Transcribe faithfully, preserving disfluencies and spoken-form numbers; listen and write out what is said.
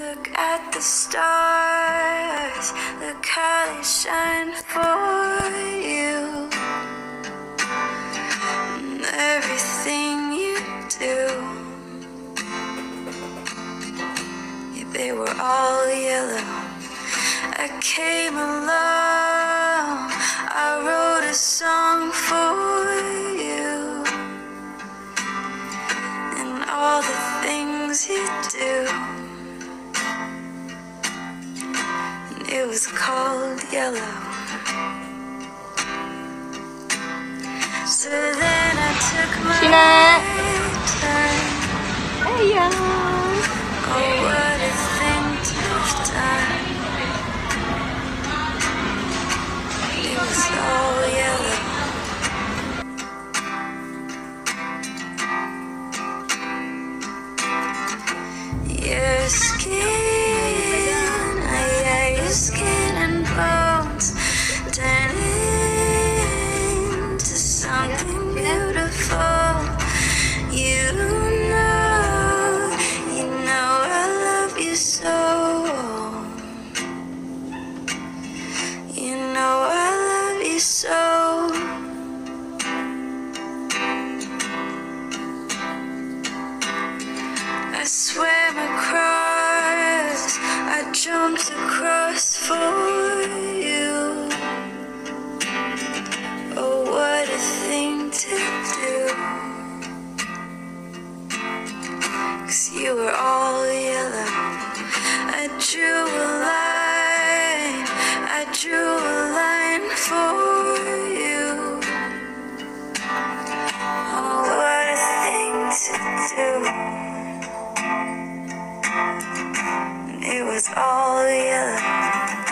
Look at the stars, look how they shine for you, and everything you do. Yeah, they were all yellow. I came along, I wrote a song for you, and all the things you do. It was called Yellow. So then I took my Sheena. turn. Hey ya. Oh, what a thing to have done. It was all yellow. Your skin, oh yeah, your skin and bones turn into something beautiful. You know, you know I love you so. You know I love you so. I swam across, I jumped across for you. Oh, what a thing to do. 'Cause you were all yellow. I drew a line, I drew a line for you. Oh, what a thing to do. It was all yellow.